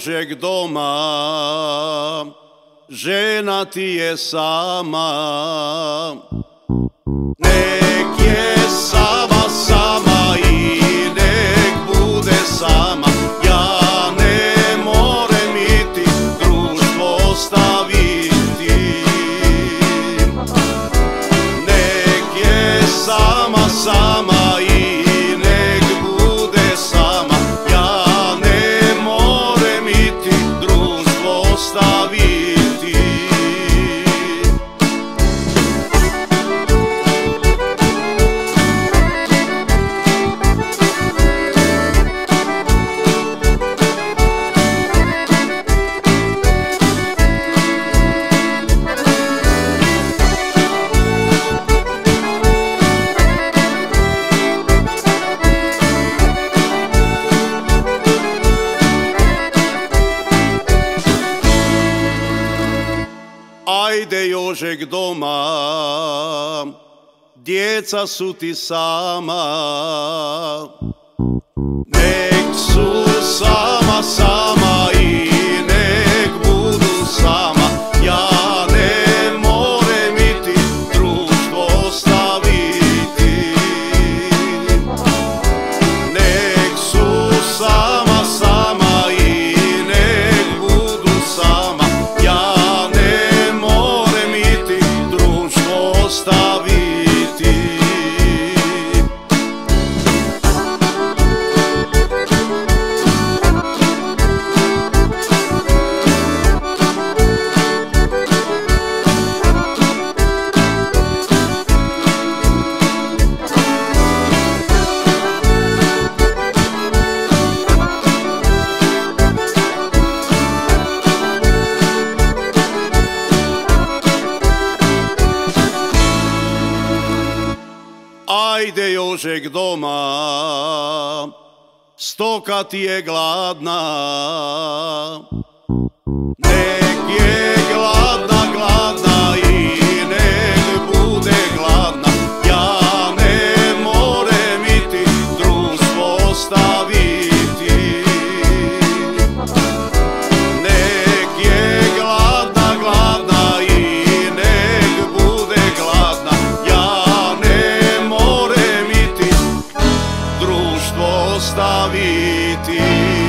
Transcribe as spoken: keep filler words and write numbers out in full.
Jožek doma, žena ti je sama. Nek je sama, sama i nek bude sama. Ja ne morem iti društvo ostaviti. Nek je sama, sama i nek bude sama. Ja ne morem iti društvo ostaviti. Ajde Jožek doma, djeca su ti sama. Nek su sama, sama i nek budu sama. Ja ne morem iti društvo ostaviti. Nek su sama, sama i nek budu sama. Ja ostaviti. Ajde Jožek doma, stoka ti je gladna. Nek je gladna, gladna i nek bude gladna. Ja ne morem iti društvo ostaviti. Nek je gladna, gladna i nek bude gladna. Ja društvo ostaviti.